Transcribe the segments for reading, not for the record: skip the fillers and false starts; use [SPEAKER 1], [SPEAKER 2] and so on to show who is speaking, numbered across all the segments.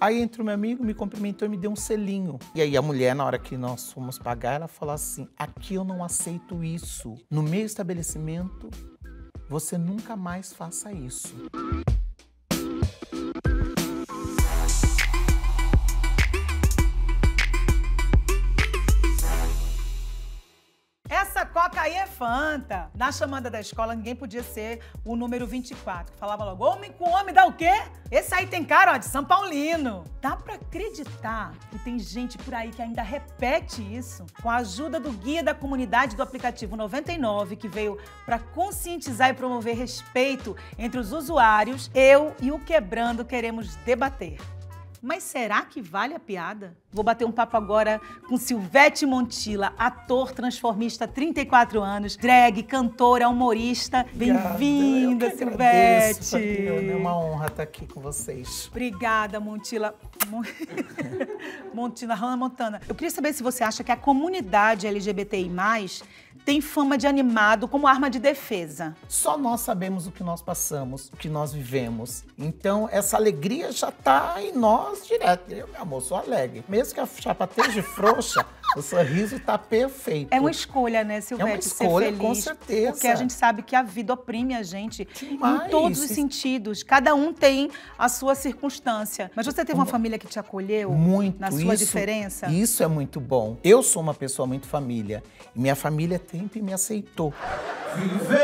[SPEAKER 1] Aí entrou meu amigo, me cumprimentou e me deu um selinho. E aí a mulher, na hora que nós fomos pagar, ela falou assim, aqui eu não aceito isso. No meu estabelecimento, você nunca mais faça isso.
[SPEAKER 2] Essa coca aí é Fanta. Na chamada da escola, ninguém podia ser o número 24, que falava logo, homem com homem dá o quê? Esse aí tem cara, ó, de São Paulino. Dá pra acreditar que tem gente por aí que ainda repete isso? Com a ajuda do guia da comunidade do aplicativo 99, que veio pra conscientizar e promover respeito entre os usuários, eu e o Quebrando queremos debater. Mas será que vale a piada? Vou bater um papo agora com Silvete Montilla, ator transformista, 34 anos, drag, cantora, humorista. Bem-vinda, Silvete!
[SPEAKER 1] Fabiana, é uma honra estar aqui com vocês.
[SPEAKER 2] Obrigada, Montilla. Montilla, Hannah Montana. Eu queria saber se você acha que a comunidade LGBTI+, tem fama de animado como arma de defesa.
[SPEAKER 1] Só nós sabemos o que nós passamos, o que nós vivemos. Então, essa alegria já tá em nós direto. Eu, meu amor, sou alegre. Mesmo que a chapa esteja frouxa, o sorriso tá perfeito.
[SPEAKER 2] É uma escolha, né, Silvete?
[SPEAKER 1] É uma escolha,
[SPEAKER 2] ser feliz,
[SPEAKER 1] com certeza.
[SPEAKER 2] Porque a gente sabe que a vida oprime a gente
[SPEAKER 1] Demais.
[SPEAKER 2] em todos os sentidos. Cada um tem a sua circunstância. Mas você teve uma família que te acolheu?
[SPEAKER 1] Muito.
[SPEAKER 2] Na sua diferença?
[SPEAKER 1] Isso é muito bom. Eu sou uma pessoa muito família. E minha família sempre me aceitou.
[SPEAKER 3] Viver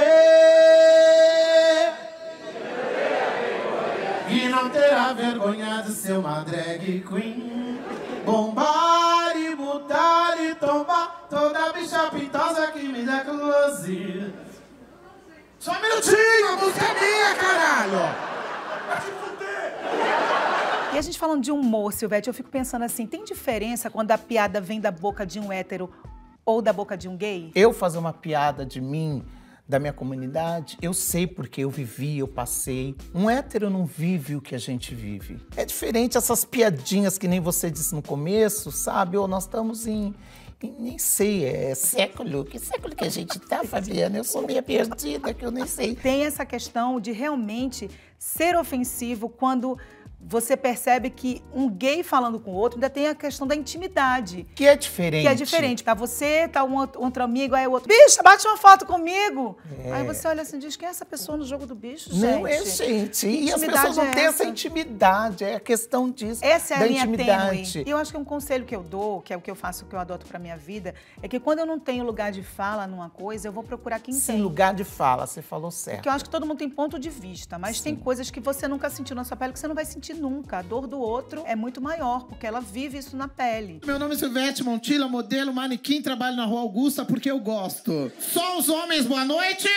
[SPEAKER 3] e não terá vergonha de ser uma drag queen. Bombar e botar e tombar toda bicha pintosa que me dá close. Só um minutinho, a música é minha, caralho! Vai te fuder!
[SPEAKER 2] E a gente falando de humor, Silvete, eu fico pensando assim, tem diferença quando a piada vem da boca de um hétero ou da boca de um gay?
[SPEAKER 1] Eu fazer uma piada de mim, da minha comunidade, eu sei porque eu vivi, eu passei. Um hétero não vive o que a gente vive. É diferente essas piadinhas que nem você disse no começo, sabe? Ou nós estamos nem sei, é século. Que século que a gente tá, Fabiana? Eu sou meio perdida, que eu nem sei.
[SPEAKER 2] Tem essa questão de realmente ser ofensivo quando você percebe que um gay falando com o outro ainda tem a questão da intimidade.
[SPEAKER 1] Que é diferente.
[SPEAKER 2] Que é diferente. Tá você, tá um outro amigo, aí o outro, bicha, bate uma foto comigo.
[SPEAKER 1] É.
[SPEAKER 2] Aí você olha assim e diz, quem é essa pessoa no jogo do bicho, gente?
[SPEAKER 1] Não é, gente. E as pessoas não têm essa intimidade. É a questão disso.
[SPEAKER 2] Essa é a linha
[SPEAKER 1] intimidade.
[SPEAKER 2] tênue. E eu acho que um conselho que eu dou, que é o que eu faço, que eu adoto pra minha vida, é que quando eu não tenho lugar de fala numa coisa, eu vou procurar quem
[SPEAKER 1] Sim,
[SPEAKER 2] tem.
[SPEAKER 1] lugar de fala, você falou certo.
[SPEAKER 2] Porque eu acho que todo mundo tem ponto de vista, mas tem coisas que você nunca sentiu na sua pele que você não vai sentir nunca. A dor do outro é muito maior, porque ela vive isso na pele.
[SPEAKER 3] Meu nome é Silvete Montilla, modelo, manequim, trabalho na Rua Augusta porque eu gosto. Só os homens, boa noite?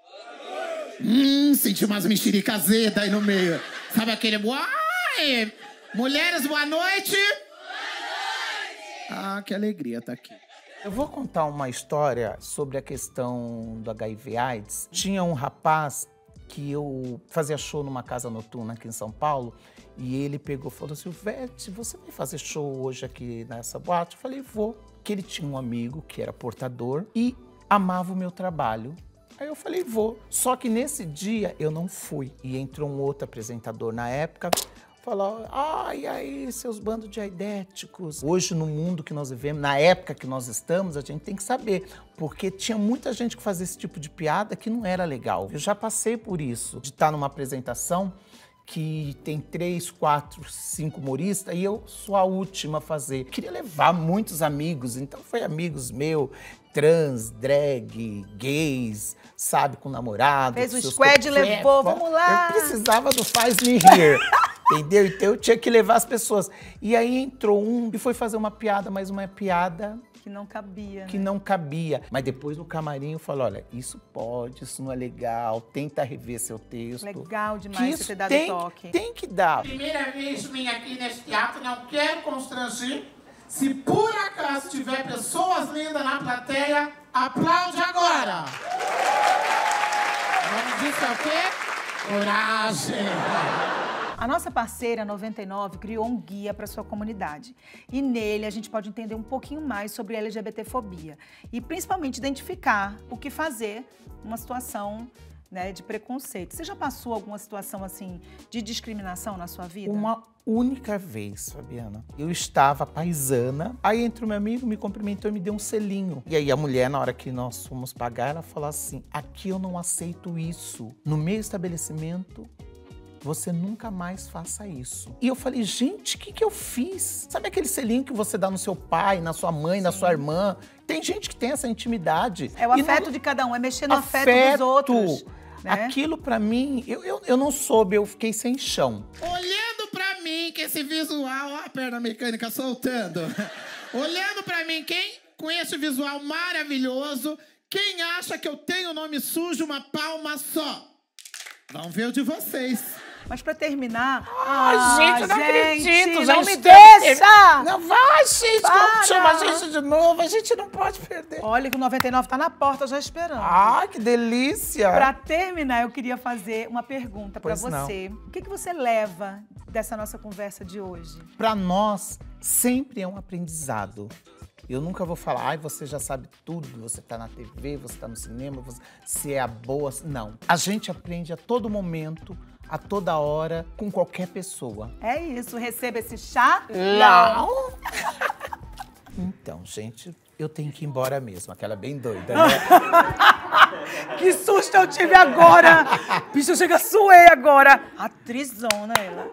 [SPEAKER 3] Senti umas mexericas azedas aí no meio. Sabe aquele... Uai! Mulheres, boa noite? Boa noite! Ah, que alegria tá aqui.
[SPEAKER 1] Eu vou contar uma história sobre a questão do HIV/AIDS. Tinha um rapaz que eu fazia show numa casa noturna aqui em São Paulo e ele pegou e falou, Silvete, você vai fazer show hoje aqui nessa boate? Eu falei, vou. Que ele tinha um amigo que era portador e amava o meu trabalho. Aí eu falei, vou. Só que nesse dia eu não fui. E entrou um outro apresentador na época, falou, e aí, seus bandos de aidéticos. Hoje, no mundo que nós vivemos, na época que nós estamos, a gente tem que saber. Porque tinha muita gente que fazia esse tipo de piada que não era legal. Eu já passei por isso, de estar numa apresentação que tem 3, 4, 5 humoristas e eu sou a última a fazer. Queria levar muitos amigos, então foi amigos meus, trans, drag, gays, sabe, com namorado.
[SPEAKER 2] Fez o squad e levou, vamos lá!
[SPEAKER 1] Eu precisava do Faz Me Rir, entendeu? Então eu tinha que levar as pessoas. E aí entrou um e foi fazer uma piada, mas uma piada...
[SPEAKER 2] Que não cabia,
[SPEAKER 1] Que
[SPEAKER 2] né?
[SPEAKER 1] não cabia. Mas depois no camarim eu falo, olha, isso pode, isso não é legal, tenta rever seu texto.
[SPEAKER 2] Legal demais você ter dado toque.
[SPEAKER 1] Tem que dar.
[SPEAKER 3] Primeira vez minha aqui nesse teatro, não quero constranger. Se por acaso tiver pessoas lindas na plateia, aplaude agora! O nome disso é o quê? Coragem!
[SPEAKER 2] A nossa parceira 99 criou um guia para sua comunidade. E nele a gente pode entender um pouquinho mais sobre LGBTfobia. E principalmente identificar o que fazer numa situação né, de preconceito. Você já passou alguma situação assim de discriminação na sua vida?
[SPEAKER 1] Uma única vez, Fabiana. Eu estava paisana, aí entrou meu amigo, me cumprimentou e me deu um selinho. E aí a mulher, na hora que nós fomos pagar, ela falou assim: aqui eu não aceito isso. No meu estabelecimento, você nunca mais faça isso. E eu falei, gente, o que eu fiz? Sabe aquele selinho que você dá no seu pai, na sua mãe, na sua irmã? Tem gente que tem essa intimidade.
[SPEAKER 2] É o afeto de cada um, é mexer no afeto dos outros. Né?
[SPEAKER 1] Aquilo pra mim, eu não soube, eu fiquei sem chão.
[SPEAKER 3] Olhando pra mim, que esse visual, ó a perna mecânica soltando. Olhando pra mim, quem com esse visual maravilhoso, quem acha que eu tenho nome sujo, uma palma só? Vamos ver o de vocês.
[SPEAKER 2] Mas pra terminar...
[SPEAKER 1] Gente, eu não acredito.
[SPEAKER 2] Não
[SPEAKER 1] gente,
[SPEAKER 2] me deixa!
[SPEAKER 1] Não vai, gente.
[SPEAKER 2] Para!
[SPEAKER 1] Chama a gente de novo. A gente não pode perder.
[SPEAKER 2] Olha que o 99 tá na porta já esperando.
[SPEAKER 1] Ah, que delícia.
[SPEAKER 2] Pra terminar, eu queria fazer uma pergunta pra
[SPEAKER 1] Pois não.
[SPEAKER 2] você. O que você leva dessa nossa conversa de hoje?
[SPEAKER 1] Pra nós, sempre é um aprendizado. Eu nunca vou falar, ai, você já sabe tudo, você tá na TV, você tá no cinema, você é a boa. Não. A gente aprende a todo momento, a toda hora, com qualquer pessoa.
[SPEAKER 2] É isso, receba esse chá.
[SPEAKER 1] Não! Então, gente, eu tenho que ir embora mesmo, aquela bem doida, né?
[SPEAKER 2] Que susto eu tive agora! Bicho, chega, suei agora. Atrizona ela.